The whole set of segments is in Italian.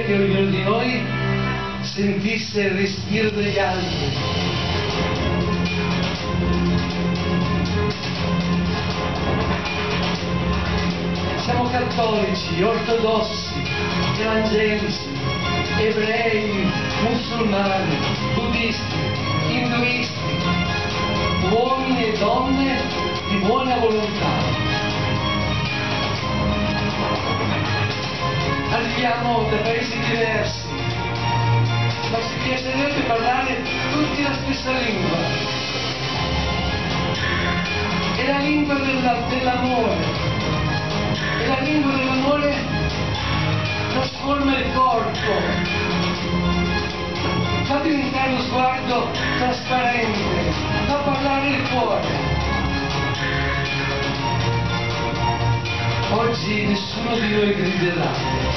vorrei che ognuno di noi sentisse il respiro degli altri. Siamo cattolici, ortodossi, evangelici, ebrei, musulmani, buddisti, induisti, uomini e donne di buona volontà. Arriviamo da paesi diversi, ma ci piacerebbe parlare tutti la stessa lingua. È la lingua dell'amore. E la lingua dell'amore trasforma il corpo, fa diventare lo sguardo trasparente, fa parlare il cuore. Oggi nessuno di noi griderà.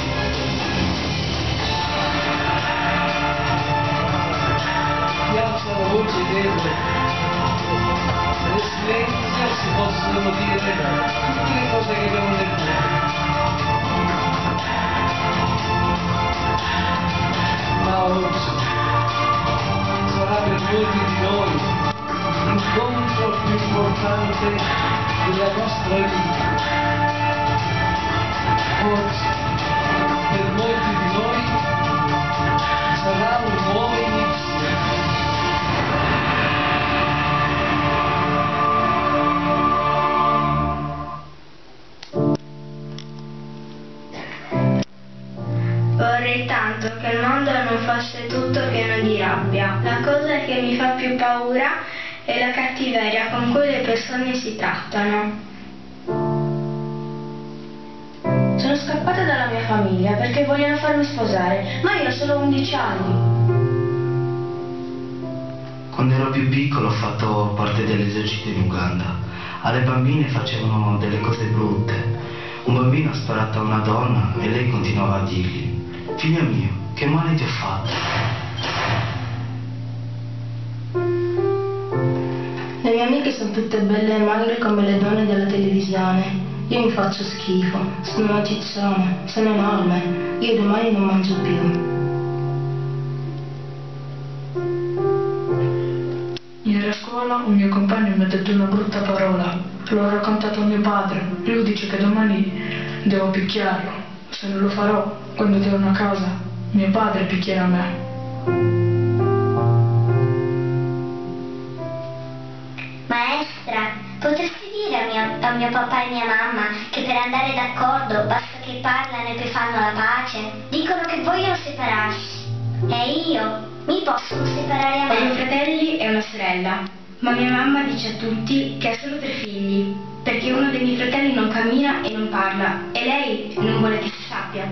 Chi alza la voce deve. Nel silenzio si possono dire tutte le cose che abbiamo nel cuore. Ma oggi sarà per molti di noi l'incontro più importante della nostra vita. Oggi, per molti di noi, sarà un nuovo inizio. Vorrei tanto che il mondo non fosse tutto pieno di rabbia. La cosa che mi fa più paura è la cattiveria con cui le persone si trattano. Sono scappata dalla mia famiglia perché vogliono farmi sposare, ma io ho solo 11 anni. Quando ero più piccolo ho fatto parte dell'esercito in Uganda. Alle bambine facevano delle cose brutte. Un bambino ha sparato a una donna e lei continuava a dirgli: figlio mio, che male ti ho fatto? Le mie amiche sono tutte belle e magre come le donne della televisione. Io mi faccio schifo, sono una cicciona, sono enorme, io domani non mangio più. Ieri a scuola un mio compagno mi ha detto una brutta parola. L'ho raccontato a mio padre. Lui dice che domani devo picchiarlo. Se non lo farò, quando torno a casa, mio padre picchierà me. Maestra, potresti dire a mio papà e mia mamma che per andare d'accordo basta che parlano e poi fanno la pace? Dicono che vogliono separarsi. E io? Mi possono separare a me? Ho 2 fratelli e una sorella, ma mia mamma dice a tutti che ha solo 3 figli, perché uno dei miei fratelli non cammina e non parla, e lei non vuole che si sappia.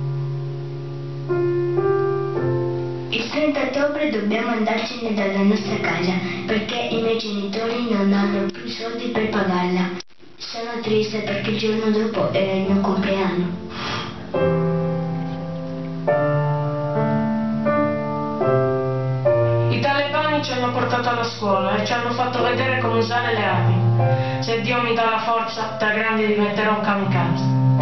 Il 30 ottobre dobbiamo andarcene dalla nostra casa, perché i miei genitori non hanno più soldi per pagarla. Sono triste perché il giorno dopo era il mio compleanno. Ci hanno portato alla scuola e ci hanno fatto vedere come usare le armi. Se Dio mi dà la forza, da grande diventerò un kamikaze.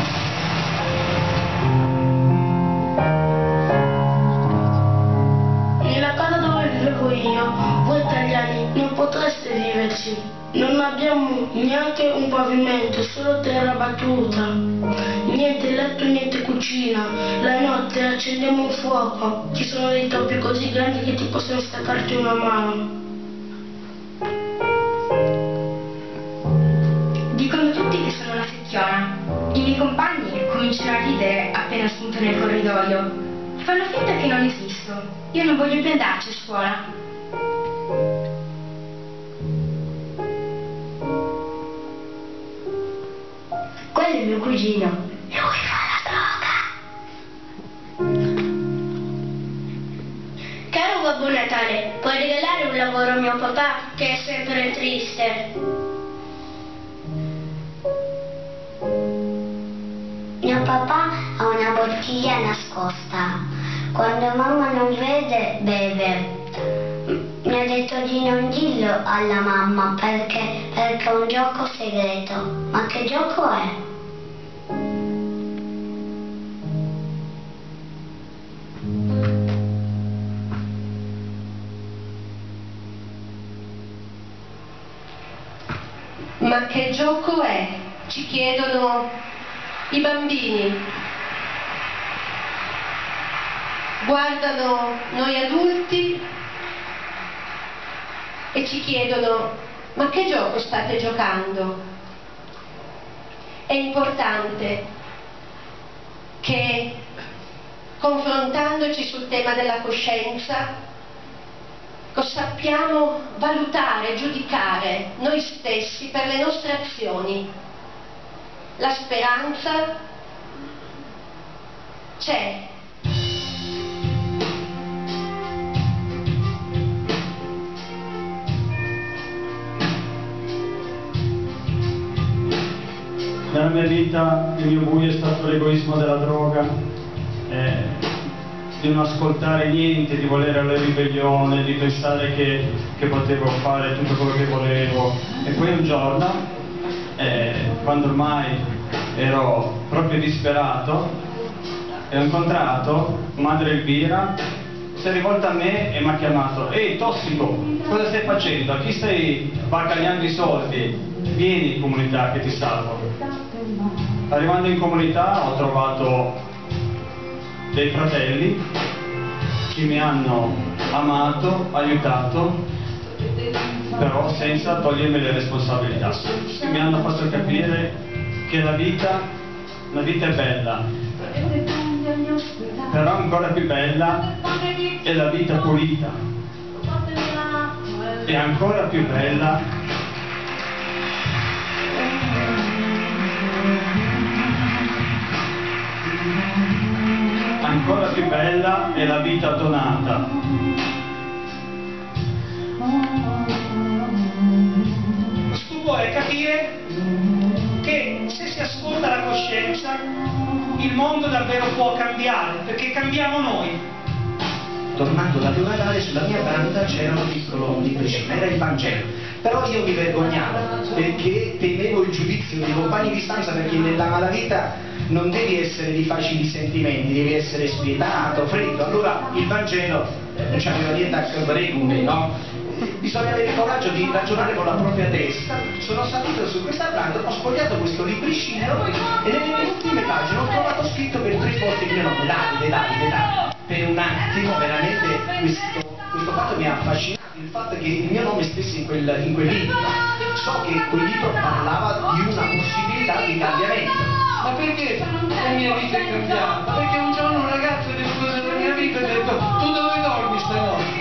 Nella casa dove vivevo io, voi italiani non potreste viverci. Non abbiamo neanche un pavimento, solo terra battuta. Niente letto, niente cucina. La notte accendiamo un fuoco. Ci sono dei topi così grandi che ti possono staccarti una mano. Dicono tutti che sono una secchiona. I miei compagni cominciano a ridere appena spunto nel corridoio. Fanno finta che non esisto. Io non voglio più andarci a scuola. Quello è mio cugino. Lui fa la droga. Caro Babbo Natale, puoi regalare un lavoro a mio papà che è sempre triste? Mio papà ha una bottiglia nascosta. Quando mamma non vede, beve. Mi ha detto di non dirlo alla mamma perché è un gioco segreto. Ma che gioco è? Ma che gioco è? Ci chiedono i bambini. Guardano noi adulti e ci chiedono: ma che gioco state giocando? È importante che, confrontandoci sul tema della coscienza, sappiamo valutare, giudicare noi stessi per le nostre azioni. La speranza c'è. Nella mia vita il mio buio è stato l'egoismo della droga, di non ascoltare niente, di volere la ribellione, di pensare che potevo fare tutto quello che volevo. E poi un giorno, quando ormai ero proprio disperato, ho incontrato Madre Elvira, si è rivolta a me e mi ha chiamato: ehi tossico, cosa stai facendo? A chi stai bagagliando i soldi? Vieni in comunità che ti salvo. Arrivando in comunità ho trovato dei fratelli che mi hanno amato, aiutato, però senza togliermi le responsabilità. Mi hanno fatto capire che la vita è bella, però ancora più bella è la vita pulita, e ancora più bella è la vita donata. Lo scopo è capire che se si ascolta la coscienza il mondo davvero può cambiare, perché cambiamo noi. Tornando da Natale, sulla mia banda c'era un piccolo libricino, era il Vangelo, però io mi vergognavo perché temevo il giudizio dei compagni di stanza, perché nella malavita non devi essere di facili sentimenti, devi essere spietato, freddo. Allora il Vangelo non c'aveva niente a che vedere con me, no? Bisogna avere il coraggio di ragionare con la propria testa. Sono salito su questa banda, ho sfogliato questo libricino e nelle ultime pagine ho trovato scritto per 3 volte il mio nome, Davide. Per un attimo veramente questo fatto mi ha affascinato, il fatto che il mio nome stesse in quel libro. So che quel libro parlava di una possibilità di cambiamento. Ma perché la mia vita è cambiata? Perché un giorno un ragazzo è venuto nella mia vita e ha detto: tu dove dormi stanotte?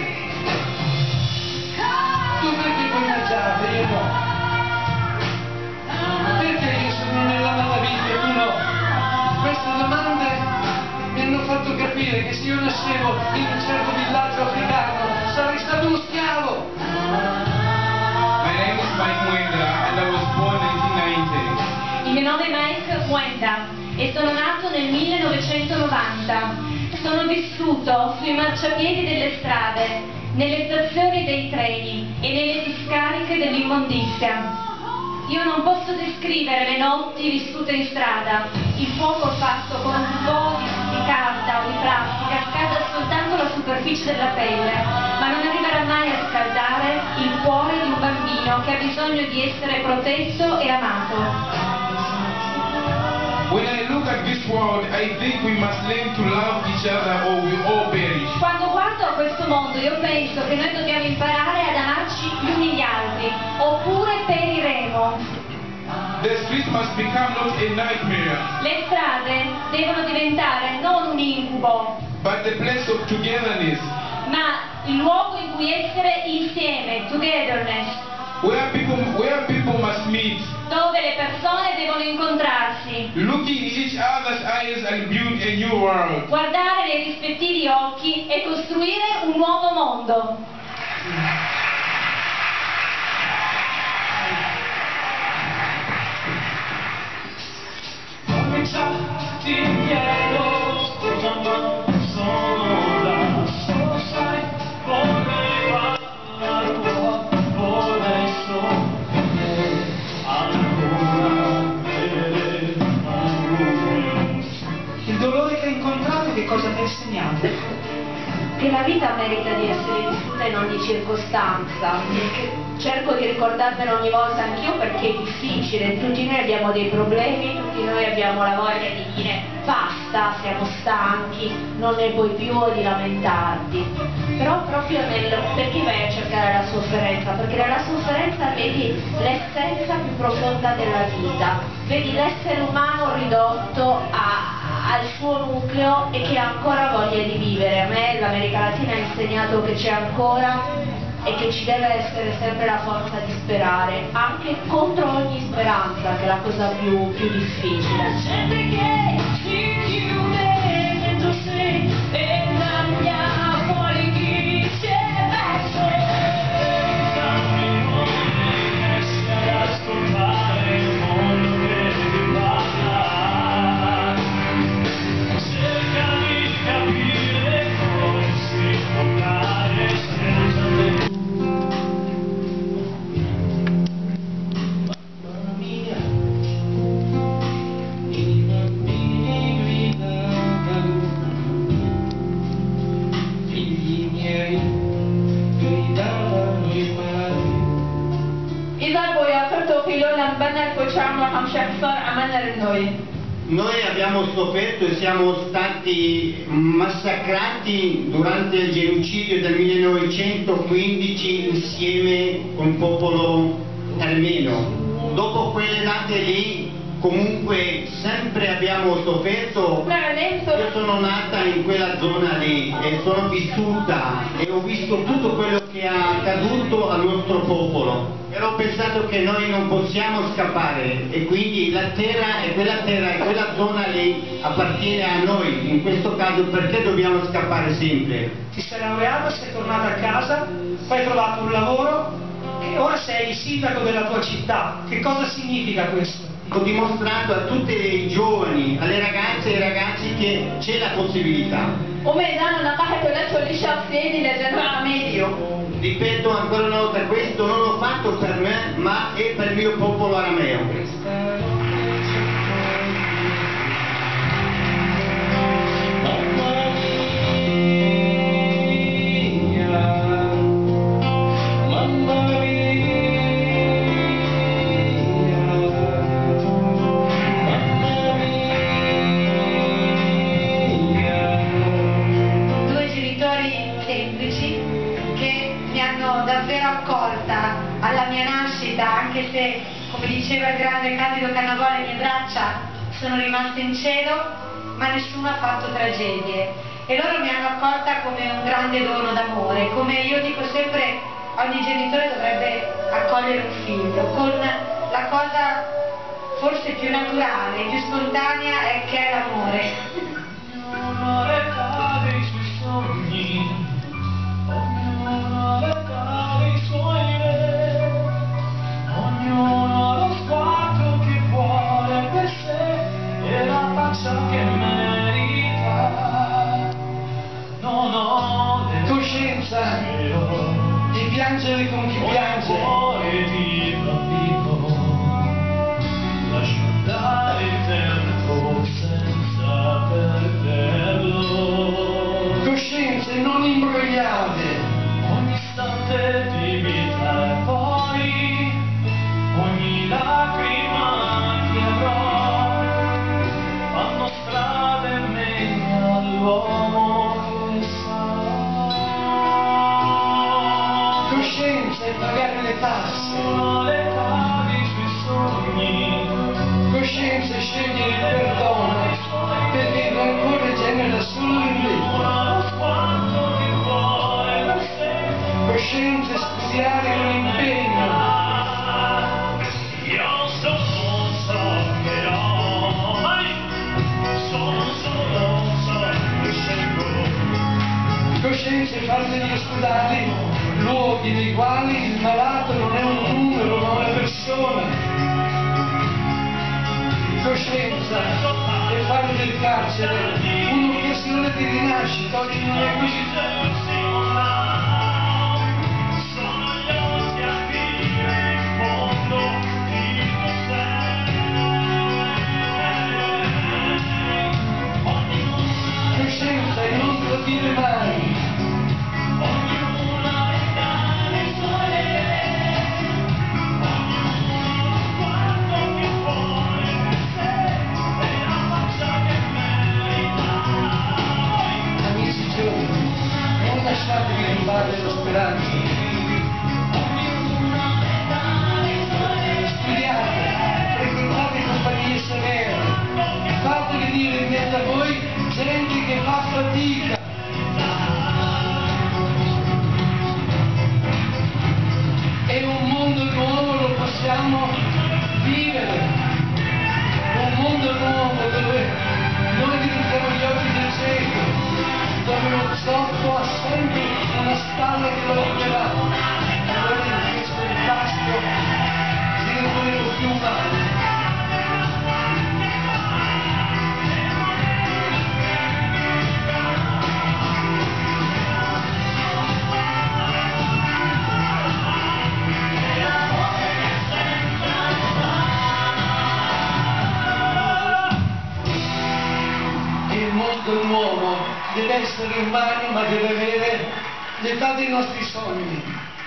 Tu perché puoi mangiare? Io no. Perché io sono nella malavita e tu no? Queste domande mi hanno fatto capire che se io nascevo in un certo villaggio africano sarei stato uno schiavo. My name is Mike Mwenda and I was born in 1990. Il mio nome è Mike Mwenda e sono nato nel 1990. Sono vissuto sui marciapiedi delle strade, nelle stazioni dei treni e nelle discariche dell'immondizia. Io non posso descrivere le notti vissute in strada. Il fuoco fatto con un po' di carta o di plastica scalda soltanto la superficie della pelle, ma non arriverà mai a scaldare il cuore di un bambino che ha bisogno di essere protetto e amato. When I look at this world, I think we must learn to love each other or we all perish. Quando guardo a questo mondo io penso che noi dobbiamo imparare ad amarci gli uni gli altri, oppure periremo. The streets must become not a nightmare, Le strade devono diventare non un incubo, but the place of togetherness, ma il luogo in cui essere insieme, togetherness, where people must meet, dove le persone devono incontrarsi, looking in each other's eyes and build a new world. guardare nei rispettivi occhi e costruire un nuovo mondo. Il dolore che hai incontrato che cosa ti ha insegnato? che la vita merita di essere vissuta in ogni circostanza, che cerco di ricordarmelo ogni volta anch'io perché è difficile, tutti noi abbiamo dei problemi, tutti noi abbiamo la voglia di dire basta, siamo stanchi, non ne puoi più di lamentarti, però proprio perché vai a cercare la sofferenza? Perché nella sofferenza vedi l'essenza più profonda della vita, vedi l'essere umano ridotto al suo nucleo e che ha ancora voglia di vivere. A me l'America Latina ha insegnato che c'è ancora e che ci deve essere sempre la forza di sperare, anche contro ogni speranza, che è la cosa più difficile. Sempre che si chiude dentro sé e cambia fuori chi si è perso. Ascoltare il mondo che ti parla, cerca di capire come si può fare senza te. Noi abbiamo sofferto e siamo stati massacrati durante il genocidio del 1915 insieme con il popolo armeno. Dopo quelle date lì comunque sempre abbiamo sofferto. Io sono nata in quella zona lì e sono vissuta e ho visto tutto quello che è accaduto al nostro popolo. E ho pensato che noi non possiamo scappare e quindi la terra e quella zona lì appartiene a noi, in questo caso perché dobbiamo scappare sempre? Ti sei laureata, sei tornata a casa, poi hai trovato un lavoro e ora sei il sindaco della tua città. Che cosa significa questo? Ho dimostrato a tutti i giovani, alle ragazze e ai ragazzi che c'è la possibilità. Ripeto ancora una volta, questo non l'ho fatto per me, ma è per il mio popolo arameo. Alla mia nascita, anche se, come diceva il grande Candido Cannavò, le mie braccia sono rimaste in cielo, ma nessuno ha fatto tragedie. E loro mi hanno accolta come un grande dono d'amore, come io dico sempre, ogni genitore dovrebbe accogliere un figlio, con la cosa forse più naturale, più spontanea, che è l'amore. Ognuno ha lo sguardo che vuole per sé e la faccia che merita. Non ho coscienza di piangere con chi piange. Cuore di bambino, lascio andare il tempo senza perderlo. Coscienze non imbrogliate, ogni istante di vita e poi ogni lacrima che avrò fanno strada in me all'uomo che sarà. Coscienza e pagare le tasse, le pavi sui sogni. Coscienza e scegliere il perdono, perché il rancore genera solo l'invidia. Coscienza e studiare l'impegno. Coscienza e far degli ospedali luoghi nei quali il malato non è un numero ma una persona. Coscienza e fare del carcere un'occasione di rinascita. Oggi non è così. Coscienza e non tradire mai. trovare la speranza. Studiate, frequentate compagnie severe, fate venire in mezzo a voi gente che fa fatica. E un mondo nuovo lo possiamo vivere, un mondo nuovo dove noi diventiamo gli occhi del cieco, dove lo zoppo ha sempre una spalla che lo reggerà, allora in questo impasto diventeremo più umani. Il mondo nuovo deve essere umano, ma deve avere l'età dei nostri sogni.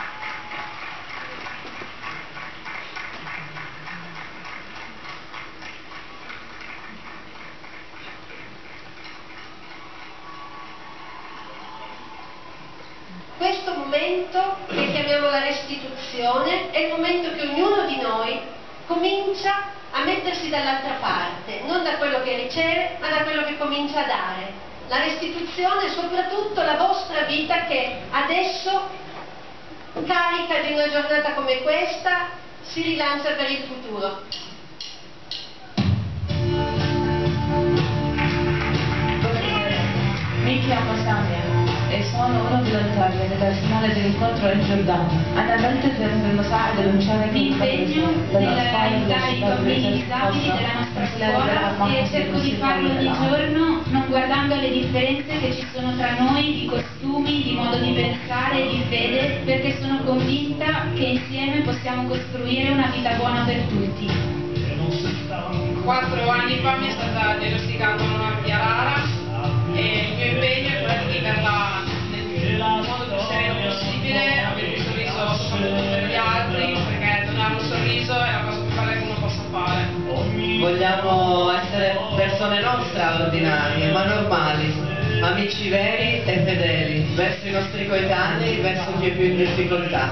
Questo momento, che chiamiamo la restituzione, è il momento che ognuno di noi comincia a mettersi dall'altra parte, non da quello che riceve, ma da quello che comincia a dare. La restituzione è soprattutto la vostra vita che adesso, carica di una giornata come questa, si rilancia per il futuro. Mi chiamo Samia e sono uno volontario del personale dell'incontro in Giordano. Mi impegno nell'aiutare i bambini disabili della nostra scuola e cerco di farlo ogni giorno non guardando le differenze che ci sono tra noi di costumi, di modo di pensare e di fede, perché sono convinta che insieme possiamo costruire una vita buona per tutti. 4 anni fa mi è stata diagnosticata una malattia rara e il mio impegno è quello di viverla nel modo più sereno possibile, avere un sorriso soprattutto per gli altri, perché donare un sorriso è la cosa più bella che uno possa fare. Vogliamo essere persone non straordinarie, ma normali, amici veri e fedeli, verso i nostri coetanei, verso chi è più in difficoltà.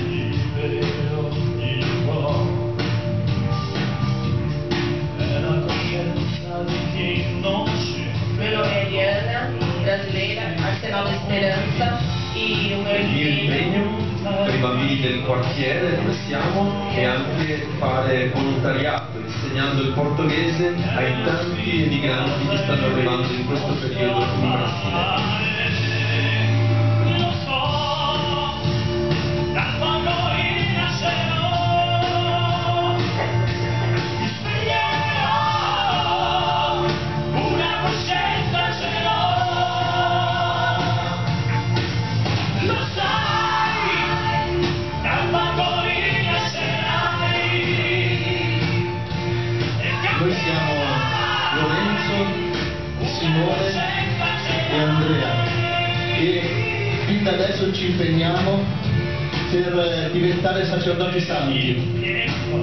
Meu nome é Eliana, brasileira, Arsenal da Esperança e o meu Il mio impegno per i bambini del quartiere dove siamo è anche fare volontariato insegnando il portoghese ai tanti emigranti che stanno arrivando in questo periodo in Brasile. Noi siamo Lorenzo, Simone e Andrea e fin da adesso ci impegniamo per diventare sacerdoti santi.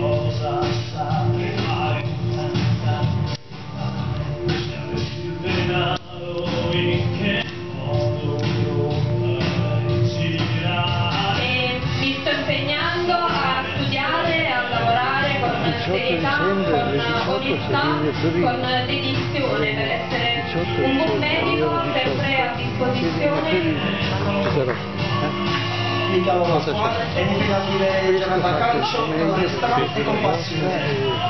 Mi sto impegnando a studiare, a lavorare con serietà, con onestà, con dedizione per essere un buon medico sempre a disposizione. Mi chiamo Pasquale e mi piace dire giocare a calcio con onestà e con passione.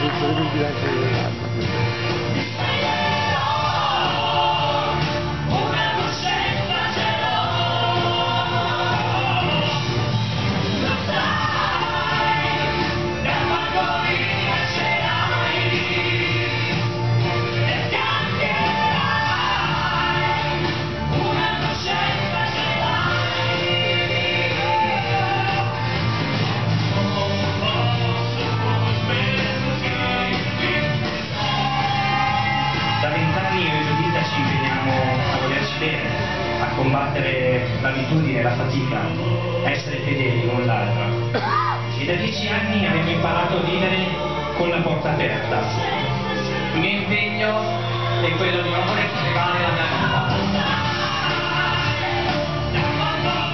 A combattere l'abitudine, la fatica, a essere fedeli l'un l'altra. E da 10 anni abbiamo imparato a vivere con la porta aperta. Il mio impegno è quello di non voler fregare la mia vita.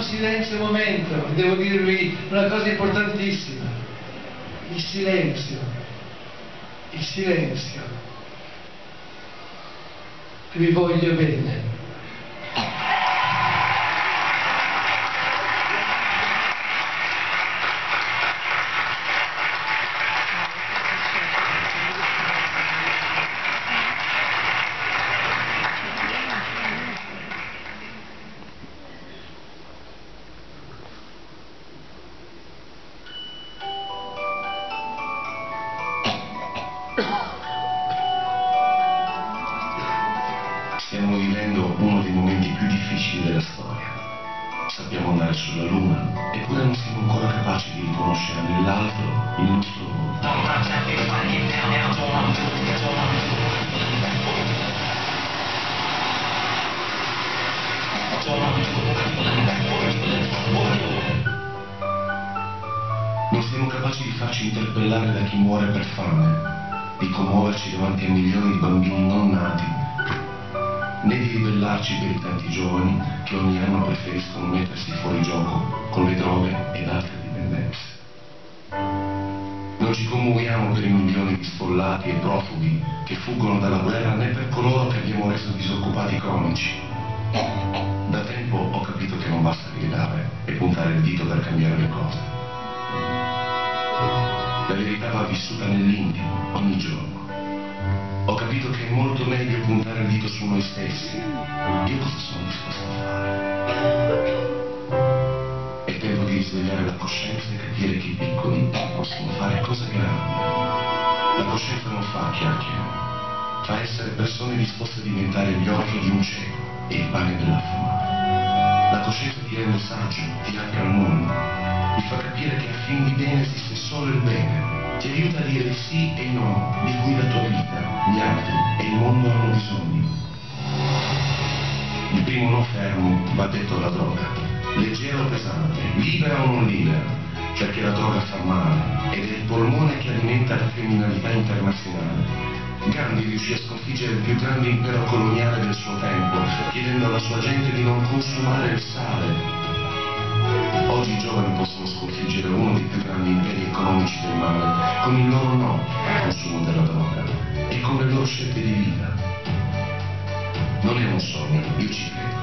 silenzio un momento, devo dirvi una cosa importantissima. Il silenzio. Il silenzio. Vi voglio bene. Stiamo vivendo uno dei momenti più difficili della storia. Sappiamo andare sulla Luna, eppure non siamo ancora capaci di riconoscere nell'altro il nostro mondo. Non siamo capaci di farci interpellare da chi muore per fame, di commuoverci davanti a milioni di bambini non nati, né di ribellarci per i tanti giovani che ogni anno preferiscono mettersi fuori gioco con le droghe ed altre dipendenze. Non ci commuoviamo per i milioni di sfollati e profughi che fuggono dalla guerra, né per coloro che abbiamo reso disoccupati cronici. Da tempo ho capito che non basta gridare e puntare il dito per cambiare le cose. La verità va vissuta nell'intimo, ogni giorno. Ho capito che è molto meglio puntare il dito su noi stessi. Io cosa sono disposto a fare? È tempo di risvegliare la coscienza e capire che i piccoli possono fare cose grandi. La coscienza non fa chiacchiere, fa essere persone disposte a diventare gli occhi di un cieco e il pane dell'affamato. La coscienza ti rende saggio, ti apre al mondo, ti fa capire che a fin di bene esiste solo il bene. Ti aiuta a dire sì e no, di cui la tua vita, gli altri e il mondo hanno bisogno. Il primo no fermo va detto alla droga, leggera o pesante, libera o non libera, perché la droga fa male ed è il polmone che alimenta la criminalità internazionale. Gandhi riuscì a sconfiggere il più grande impero coloniale del suo tempo, chiedendo alla sua gente di non consumare il sale. Oggi i giovani possono sconfiggere uno dei più grandi imperi economici del male con il loro no al consumo della droga e con le loro scelte di vita. Non è un sogno, io ci credo.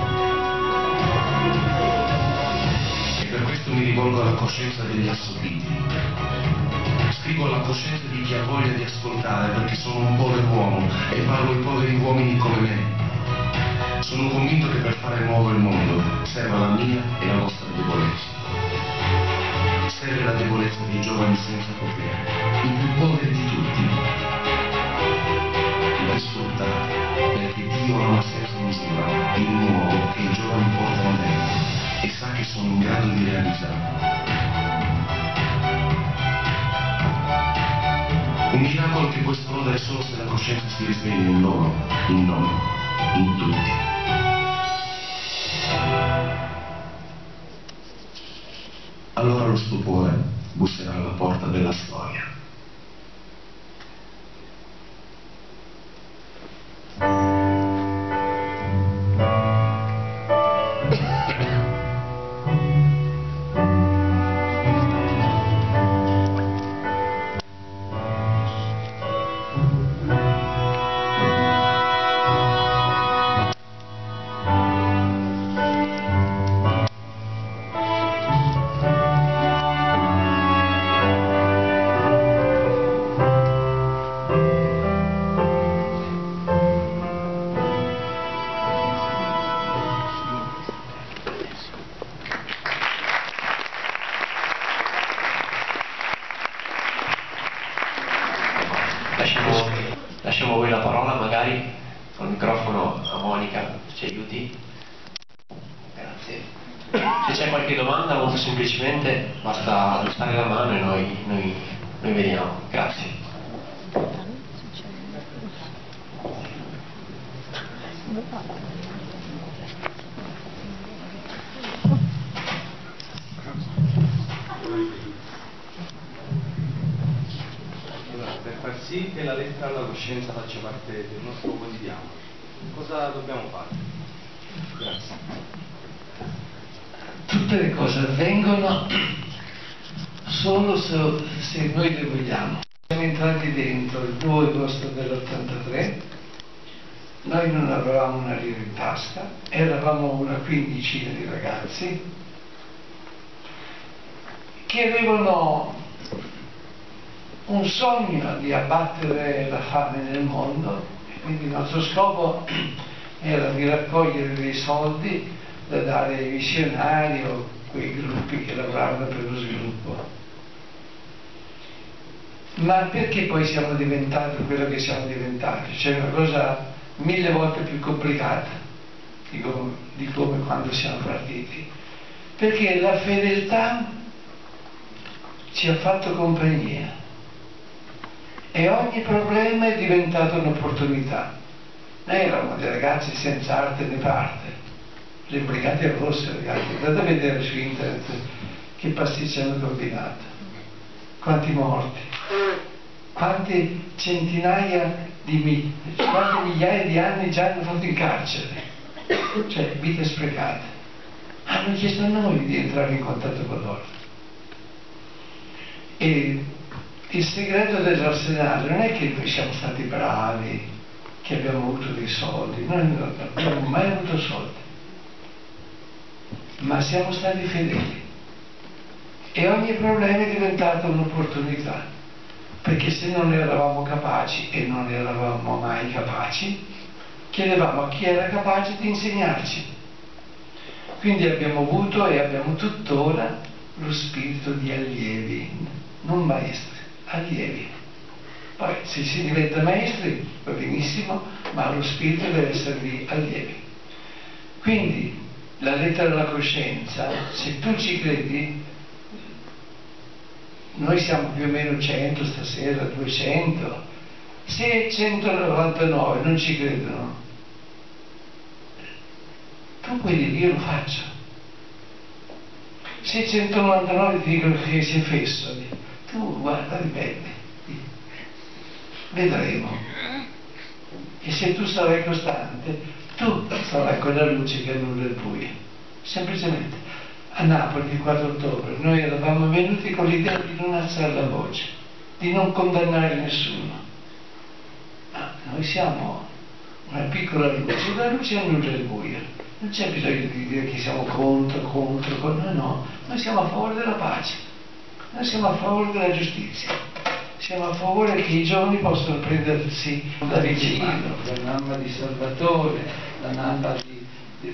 E per questo mi rivolgo alla coscienza degli assopiti. Scrivo alla coscienza di chi ha voglia di ascoltare, perché sono un povero uomo e parlo ai poveri uomini come me. Sono convinto che per fare nuovo il mondo serva la mia e la vostra debolezza. Serve la debolezza dei giovani senza potere, i più poveri di tutti, per sfruttare, perché Dio ama senza misura il nuovo che i giovani portano dentro e sa che sono in grado di realizzare. Un miracolo che può esplodere solo se la coscienza si risveglia in loro, in noi, in tutti. Allora lo stupore busserà alla porta della storia. Lasciamo a voi la parola, magari col microfono a Monica, ci aiuti? Grazie. Se c'è qualche domanda, molto semplicemente basta alzare la mano e noi vediamo. Grazie. Per far sì che la lettera alla coscienza faccia parte del nostro quotidiano, cosa dobbiamo fare? Grazie. tutte le cose avvengono solo se noi le vogliamo. Siamo entrati dentro il 2 agosto dell'83, noi non avevamo una lira in tasca, eravamo una quindicina di ragazzi che avevano un sogno di abbattere la fame nel mondo, e quindi il nostro scopo era di raccogliere dei soldi da dare ai missionari o quei gruppi che lavoravano per lo sviluppo. Ma perché poi siamo diventati quello che siamo diventati? C'è una cosa 1000 volte più complicata di come quando siamo partiti, perché la fedeltà ci ha fatto compagnia e ogni problema è diventato un'opportunità. Noi eravamo dei ragazzi senza arte né parte, le brigate rosse, ragazzi, andate a vedere su internet che pasticci hanno combinato, quanti morti, quante centinaia quante migliaia di anni già hanno fatto in carcere, cioè vite sprecate. Hanno chiesto a noi di entrare in contatto con loro. E il segreto dell'Arsenale non è che noi siamo stati bravi, che abbiamo avuto dei soldi, noi non abbiamo mai avuto soldi, ma siamo stati fedeli e ogni problema è diventata un'opportunità, perché se non eravamo capaci, e non eravamo mai capaci, chiedevamo a chi era capace di insegnarci. Quindi abbiamo avuto e abbiamo tuttora lo spirito di allievi, non maestri, allievi. Poi se si diventa maestri va benissimo, ma lo spirito deve essere di allievi. Quindi la lettera alla coscienza, se tu ci credi, noi siamo più o meno 100 stasera, 200, se 199 non ci credono, tu puoi dire io lo faccio. Se 199 ti dicono che sei fesso, tu guarda, ripeti, vedremo. E se tu sarai costante, tu sarai quella luce che annulla il buio. Semplicemente. A Napoli il 4 ottobre noi eravamo venuti con l'idea di non alzare la voce, di non condannare nessuno. Ma noi siamo una piccola luce, la luce annulla il buio. Non c'è bisogno di dire che siamo contro, no, noi siamo a favore della pace, noi siamo a favore della giustizia, siamo a favore che i giovani possano prendersi da vicino, la mamma di Salvatore, la mamma di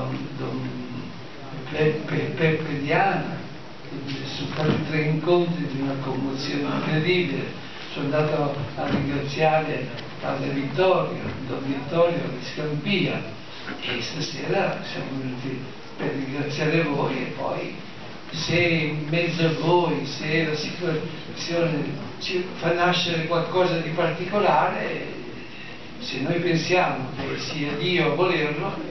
Peppe Diana, sono stati 3 incontri di una commozione incredibile. Sono andato a ringraziare padre Vittorio, Don Vittorio di Scampia, e stasera siamo venuti per ringraziare voi. E poi se in mezzo a voi, se la situazione ci fa nascere qualcosa di particolare, se noi pensiamo che sia Dio a volerlo,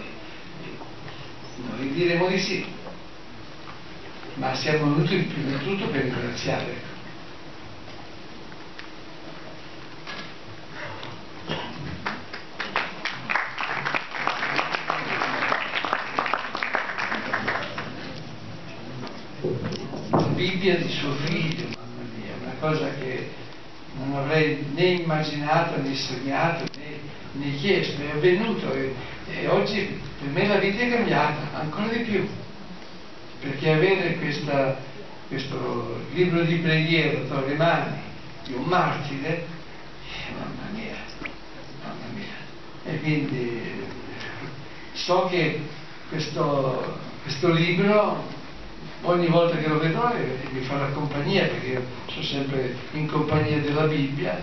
noi diremo di sì, ma siamo venuti prima di tutto per ringraziare. La Bibbia di suo figlio, mamma mia, una cosa che non avrei né immaginato, né sognato, né chiesto, è avvenuto e oggi per me la vita è cambiata ancora di più, perché avere questo libro di preghiera tra le mani di un martire, mamma mia, e quindi so che questo libro ogni volta che lo vedrò mi farà compagnia, perché io sono sempre in compagnia della Bibbia,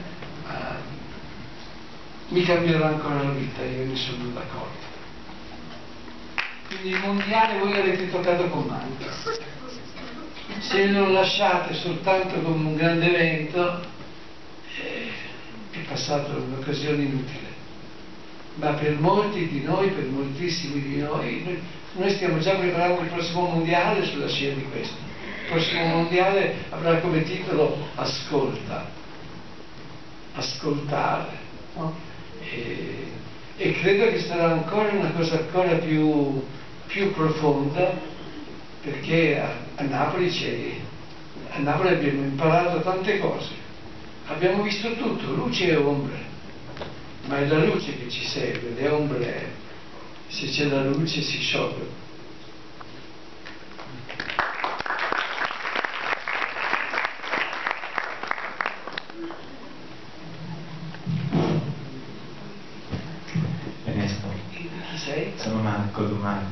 mi cambierà ancora la vita, io ne sono d'accordo. Quindi il mondiale voi l'avete toccato con mano. Se lo lasciate soltanto come un grande evento, è passata un'occasione inutile. Ma per molti di noi, per moltissimi di noi stiamo già preparando il prossimo mondiale sulla scia di questo. Il prossimo mondiale avrà come titolo ascoltare, no? E credo che sarà ancora una cosa ancora più profonda, perché a Napoli abbiamo imparato tante cose, abbiamo visto tutto, luce e ombre, ma è la luce che ci serve, le ombre, se c'è la luce si sciolgono. Sono Marco.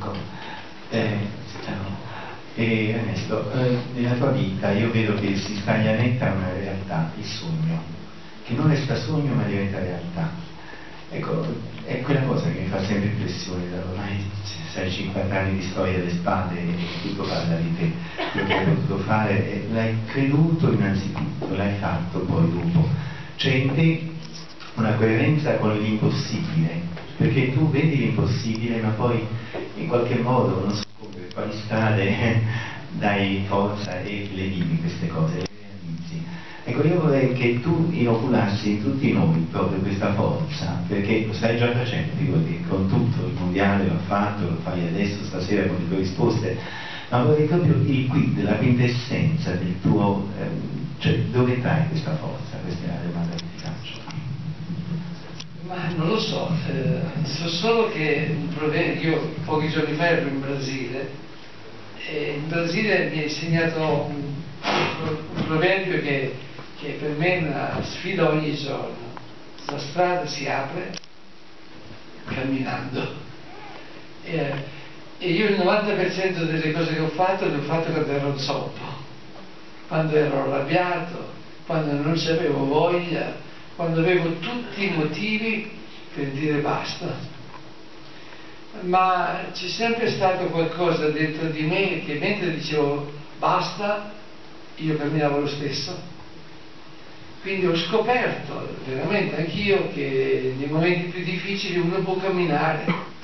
Ciao. E Ernesto, nella tua vita io vedo che si staglianetta una realtà, il sogno, che non resta sogno ma diventa realtà. Ecco, è quella cosa che mi fa sempre impressione, da ormai 50 anni di storia alle spalle e tutto parla di te, quello che hai potuto fare, l'hai creduto innanzitutto, l'hai fatto poi dopo. C'è in te una coerenza con l'impossibile, perché tu vedi l'impossibile ma poi in qualche modo, non so per quali strade, dai forza e le vivi queste cose, le realizzi. Ecco, io vorrei che tu inoculassi in tutti noi proprio questa forza, perché lo stai già facendo, figurati, con tutto il mondiale l'ho fatto, lo fai adesso, stasera con le tue risposte, ma vorrei proprio il quid, la quintessenza del tuo, cioè dove trai questa forza? Questa è la domanda che ti faccio. Ma non lo so, so solo che io pochi giorni fa ero in Brasile e in Brasile mi ha insegnato un proverbio che per me è una sfida ogni giorno. La strada si apre camminando e io il 90% delle cose che ho fatto le ho fatte quando ero zoppo, quando ero arrabbiato, quando non c'avevo voglia, quando avevo tutti i motivi per dire basta. Ma c'è sempre stato qualcosa dentro di me che mentre dicevo basta, io camminavo lo stesso. Quindi ho scoperto veramente anch'io che nei momenti più difficili uno può camminare.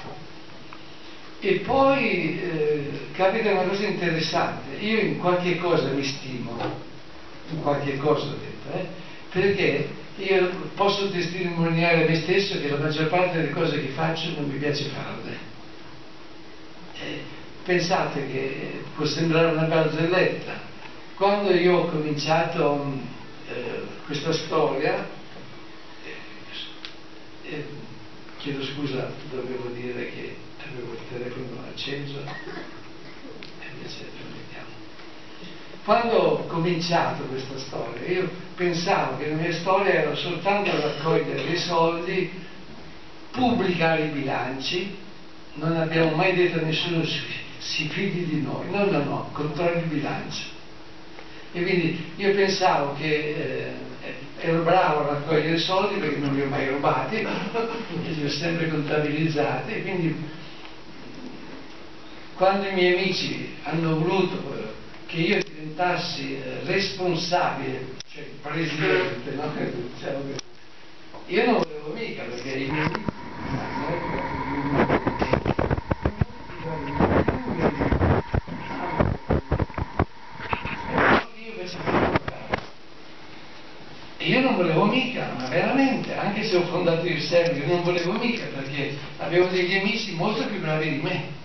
E poi capita una cosa interessante, io in qualche cosa mi stimo, in qualche cosa ho detto, perché io posso testimoniare me stesso che la maggior parte delle cose che faccio non mi piace farle. Pensate che può sembrare una barzelletta. Quando io ho cominciato questa storia, chiedo scusa, dovevo dire che avevo il telefono acceso e invece lo mettiamo. Quando ho cominciato questa storia, io pensavo che la mia storia era soltanto raccogliere dei soldi, pubblicare i bilanci, non abbiamo mai detto a nessuno si fidi di noi, no, controlli il bilancio. E quindi io pensavo che ero bravo a raccogliere soldi perché non li ho mai rubati, li ho sempre contabilizzati, e quindi quando i miei amici hanno voluto che io diventassi responsabile, cioè il presidente, no? Io non volevo mica, perché i miei amici io non volevo mica, ma veramente, anche se ho fondato il Servio, non volevo mica, perché avevo degli amici molto più bravi di me.